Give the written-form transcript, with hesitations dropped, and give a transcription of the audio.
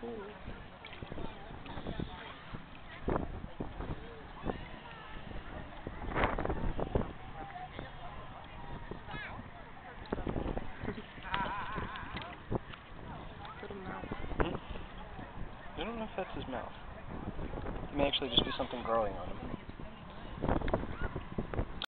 cool. Little mouth. I don't know if that's his mouth. It may actually just be something growing on him.